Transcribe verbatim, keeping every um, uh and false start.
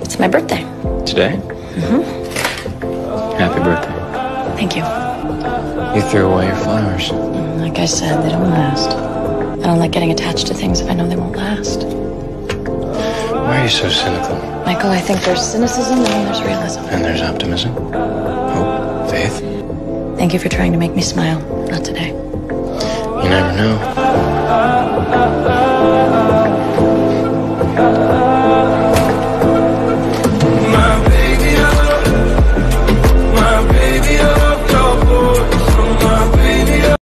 It's my birthday. Today? Mm-hmm. Happy birthday. Thank you. You threw away your flowers. Like I said, they don't last. I don't like getting attached to things if I know they won't last. Why are you so cynical? Michael, I think there's cynicism and then there's realism. And there's optimism, hope, faith. Thank you for trying to make me smile. Not today. You never know.